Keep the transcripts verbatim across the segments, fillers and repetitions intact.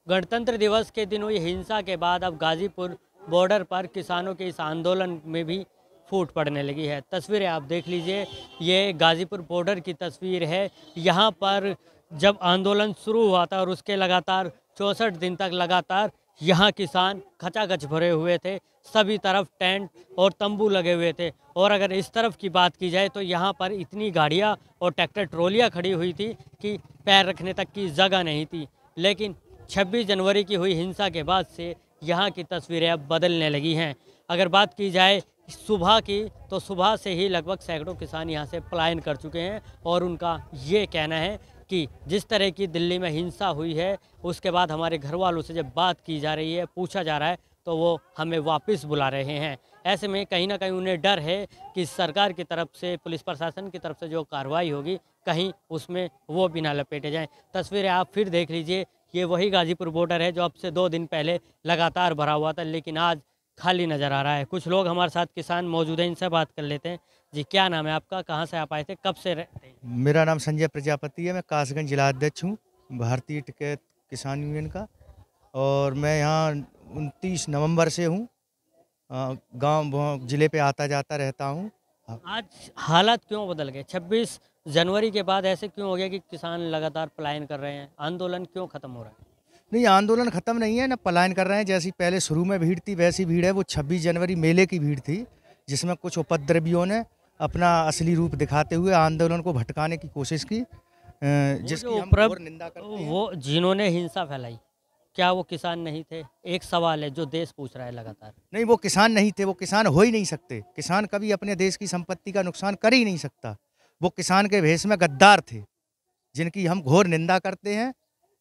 गणतंत्र दिवस के दिन हुई हिंसा के बाद अब गाजीपुर बॉर्डर पर किसानों के इस आंदोलन में भी फूट पड़ने लगी है। तस्वीरें आप देख लीजिए, ये गाजीपुर बॉर्डर की तस्वीर है। यहाँ पर जब आंदोलन शुरू हुआ था और उसके लगातार चौंसठ दिन तक लगातार यहाँ किसान खचाखच भरे हुए थे। सभी तरफ टेंट और तंबू लगे हुए थे। और अगर इस तरफ की बात की जाए तो यहाँ पर इतनी गाड़ियाँ और ट्रैक्टर ट्रॉलियाँ खड़ी हुई थी कि पैर रखने तक की जगह नहीं थी। लेकिन छब्बीस जनवरी की हुई हिंसा के बाद से यहाँ की तस्वीरें अब बदलने लगी हैं। अगर बात की जाए सुबह की, तो सुबह से ही लगभग सैकड़ों किसान यहाँ से पलायन कर चुके हैं और उनका ये कहना है कि जिस तरह की दिल्ली में हिंसा हुई है, उसके बाद हमारे घर वालों से जब बात की जा रही है, पूछा जा रहा है, तो वो हमें वापस बुला रहे हैं। ऐसे में कहीं ना कहीं उन्हें डर है कि सरकार की तरफ से, पुलिस प्रशासन की तरफ से जो कार्रवाई होगी, कहीं उसमें वो भी ना लपेटे जाएं। तस्वीरें आप फिर देख लीजिए, ये वही गाजीपुर बॉर्डर है जो अब से दो दिन पहले लगातार भरा हुआ था, लेकिन आज खाली नज़र आ रहा है। कुछ लोग हमारे साथ किसान मौजूद हैं, इनसे बात कर लेते हैं। जी, क्या नाम है आपका, कहाँ से आप आए थे, कब से रहते हैं? मेरा नाम संजय प्रजापति है। मैं कासगंज जिला अध्यक्ष हूँ भारतीय टिकैत किसान यूनियन का, और मैं यहाँ उनतीस नवंबर से हूँ। गांव जिले पे आता जाता रहता हूँ। आज हालात क्यों बदल गए? छब्बीस जनवरी के बाद ऐसे क्यों हो गया कि किसान लगातार पलायन कर रहे हैं? आंदोलन क्यों खत्म हो रहा है? नहीं, आंदोलन खत्म नहीं है, ना पलायन कर रहे हैं। जैसी पहले शुरू में भीड़ थी वैसी भीड़ है। वो छब्बीस जनवरी मेले की भीड़ थी, जिसमें कुछ उपद्रवियों ने अपना असली रूप दिखाते हुए आंदोलन को भटकाने की कोशिश की, जिसकी हम घोर निंदा करते हैं। वो जिन्होंने हिंसा फैलाई, क्या वो किसान नहीं थे? एक सवाल है जो देश पूछ रहा है लगातार। नहीं, वो किसान नहीं थे, वो किसान हो ही नहीं सकते। किसान कभी अपने देश की संपत्ति का नुकसान कर ही नहीं सकता। वो किसान के भेष में गद्दार थे, जिनकी हम घोर निंदा करते हैं।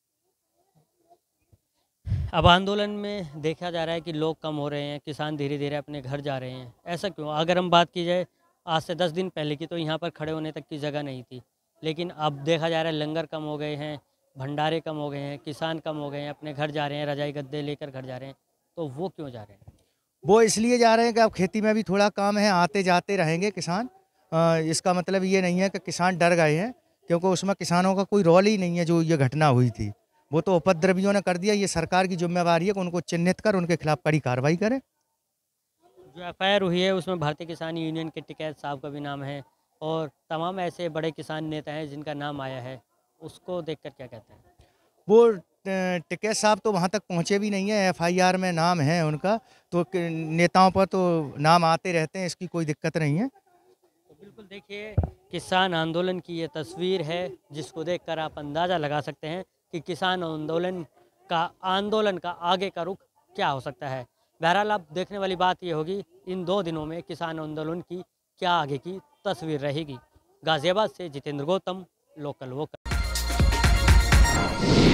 अब आंदोलन में देखा जा रहा है कि लोग कम हो रहे हैं, किसान धीरे धीरे अपने घर जा रहे हैं, ऐसा क्यों? अगर हम बात की जाए आज से दस दिन पहले की, तो यहाँ पर खड़े होने तक की जगह नहीं थी, लेकिन अब देखा जा रहा है लंगर कम हो गए हैं, भंडारे कम हो गए हैं, किसान कम हो गए हैं, अपने घर जा रहे हैं, रजाई गद्दे लेकर घर जा रहे हैं। तो वो क्यों जा रहे हैं? वो इसलिए जा रहे हैं कि अब खेती में भी थोड़ा काम है, आते जाते रहेंगे किसान। आ, इसका मतलब ये नहीं है कि किसान डर गए हैं, क्योंकि उसमें किसानों का कोई रोल ही नहीं है। जो ये घटना हुई थी वो तो उपद्रवियों ने कर दिया। ये सरकार की जिम्मेवारी है कि उनको चिन्हित कर उनके खिलाफ कड़ी कार्रवाई करे। जो एफ आई आर हुई है उसमें भारतीय किसान यूनियन के टिकैत साहब का भी नाम है और तमाम ऐसे बड़े किसान नेता हैं जिनका नाम आया है, उसको देखकर क्या कहते हैं? वो टिकैत साहब तो वहाँ तक पहुँचे भी नहीं है। एफ आई आर में नाम है उनका, तो नेताओं पर तो नाम आते रहते हैं, इसकी कोई दिक्कत नहीं है। तो बिल्कुल देखिए, किसान आंदोलन की ये तस्वीर है, जिसको देखकर आप अंदाज़ा लगा सकते हैं कि किसान आंदोलन का आंदोलन का आगे का रुख क्या हो सकता है। बहरहाल अब देखने वाली बात ये होगी इन दो दिनों में किसान आंदोलन की क्या आगे की तस्वीर रहेगी। गाजियाबाद से जितेंद्र गौतम, लोकल वोकल।